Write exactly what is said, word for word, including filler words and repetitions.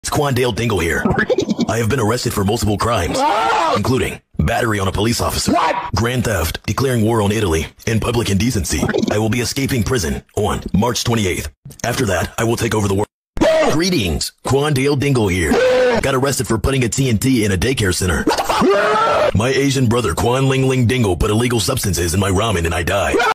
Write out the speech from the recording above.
It's Quandale Dingle here. I have been arrested for multiple crimes, including battery on a police officer, What? grand theft, declaring war on Italy, and public indecency. I will be escaping prison on March twenty-eighth. After that, I will take over the world. Greetings, Quandale Dingle here. Got arrested for putting a T N T in a daycare center. My Asian brother Quan Ling Ling Dingle put illegal substances in my ramen and I died.